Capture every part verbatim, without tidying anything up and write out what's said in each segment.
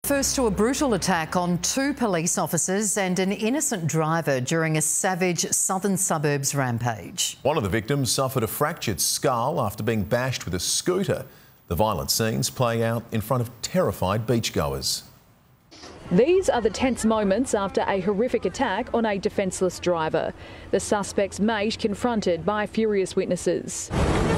First to a brutal attack on two police officers and an innocent driver during a savage southern suburbs rampage. One of the victims suffered a fractured skull after being bashed with a scooter. The violent scenes play out in front of terrified beachgoers. These are the tense moments after a horrific attack on a defenceless driver. The suspect's mate confronted by furious witnesses.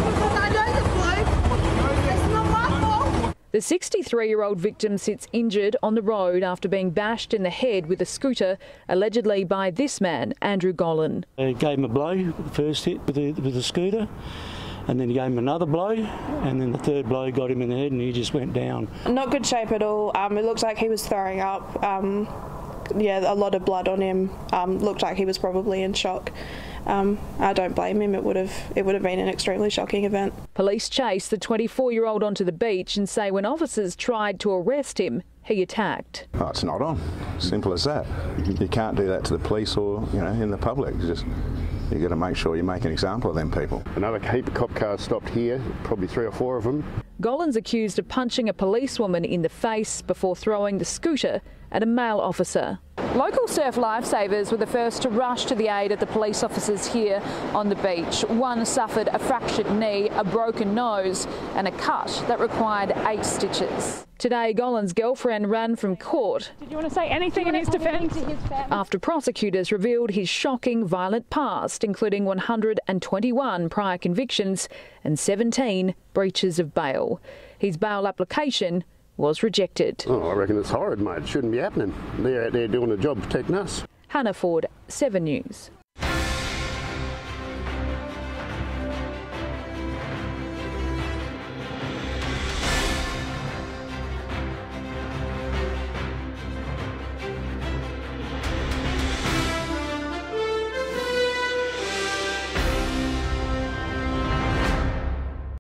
The sixty-three-year-old victim sits injured on the road after being bashed in the head with a scooter, allegedly by this man, Andrew Gollan. He gave him a blow, the first hit with the, with the scooter, and then he gave him another blow, and then the third blow got him in the head and he just went down. Not good shape at all. Um, it looks like he was throwing up. Um, yeah, a lot of blood on him. Um, looked like he was probably in shock. Um, I don't blame him. It would have it would have been an extremely shocking event. Police chased the twenty-four-year-old onto the beach and say when officers tried to arrest him, he attacked. Oh, it's not on. Simple as that. You can't do that to the police or, you know, in the public. It's just you got to make sure you make an example of them people. Another heap of cop cars stopped here, probably three or four of them. Gollan's accused of punching a policewoman in the face before throwing the scooter at a male officer. Local surf lifesavers were the first to rush to the aid of the police officers here on the beach. One suffered a fractured knee, a broken nose and a cut that required eight stitches. Today, Gollan's girlfriend ran from court. Did you want to say anything in his defence? After prosecutors revealed his shocking violent past, including one hundred twenty-one prior convictions and seventeen breaches of bail. His bail application was rejected. Oh, I reckon it's horrid, mate. It shouldn't be happening. They're out there doing a job protecting us. Hannah Ford, seven News.